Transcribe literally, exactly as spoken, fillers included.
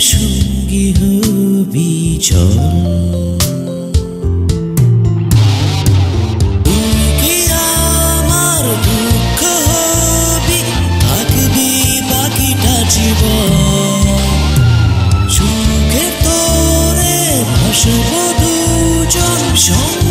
সঙ্গী হবি চল তুই কি আমার দুঃখ হবি থাকবি বাকিটা জীবন সুখে তোরে ভাসব দুজন